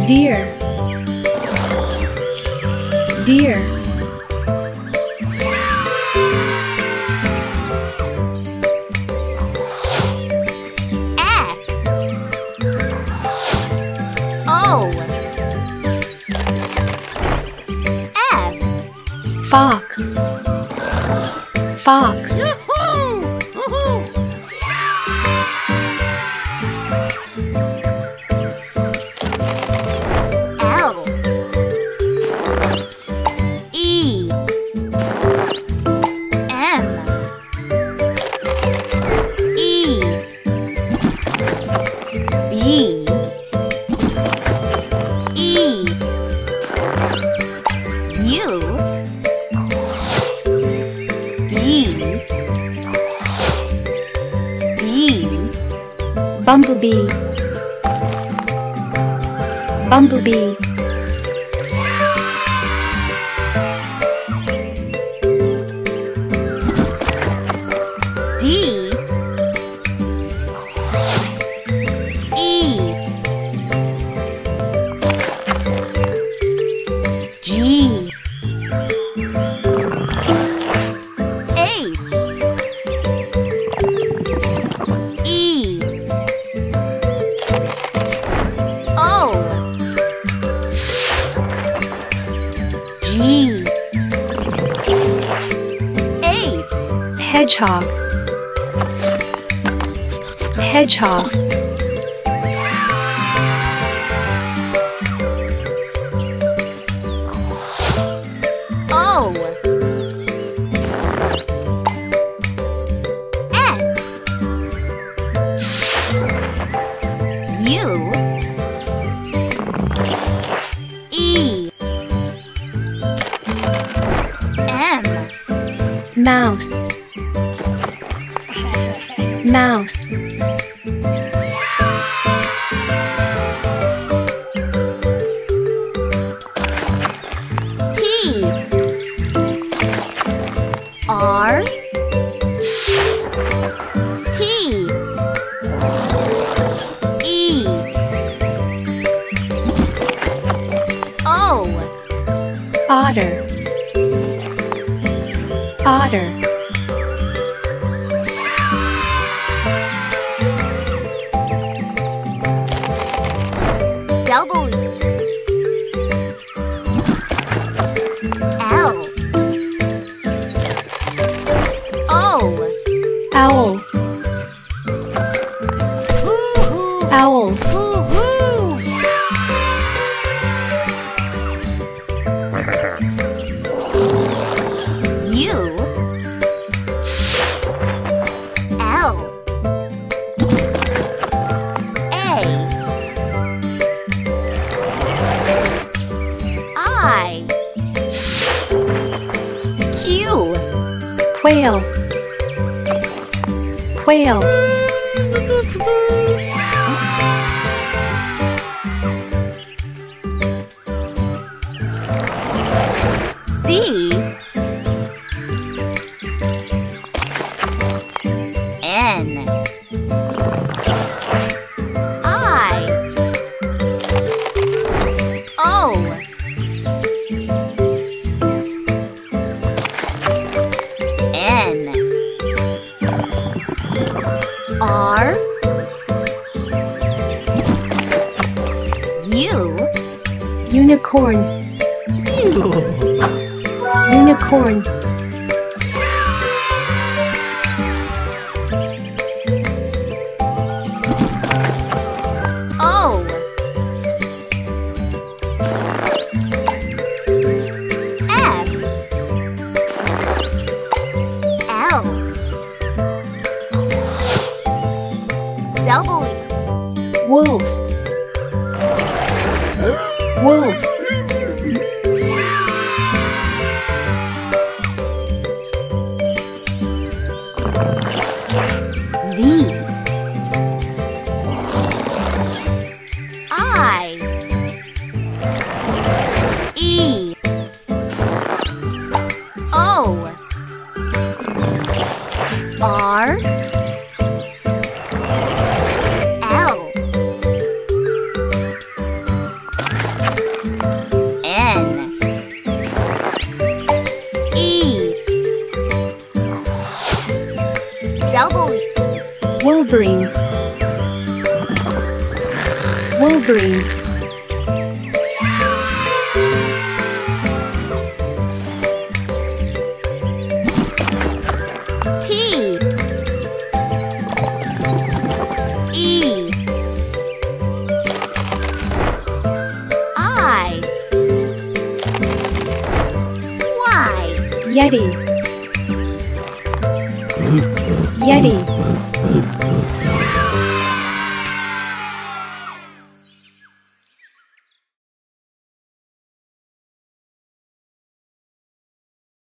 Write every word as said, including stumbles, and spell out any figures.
Deer. Deer. X. O. F. Fox. Fox. L. E. M. E. B. E. U. B. B. Bumblebee. Bumblebee. D. E. G. H. E. O. G. H. Hedgehog. Hedgehog. O. S. U. E. M. Mouse. Mouse. T. R. T. E. O. Otter. Otter. W. L. O. Owl. Owl. U. L. A. I. Q. Quail. Quail. C. N. I. O. N. R. U. Unicorn. Unicorn. O. F. L. W. Wolf. Wolf. V. I. E. O. R. L. Tangerine. T E I Y Yeti. Yeti.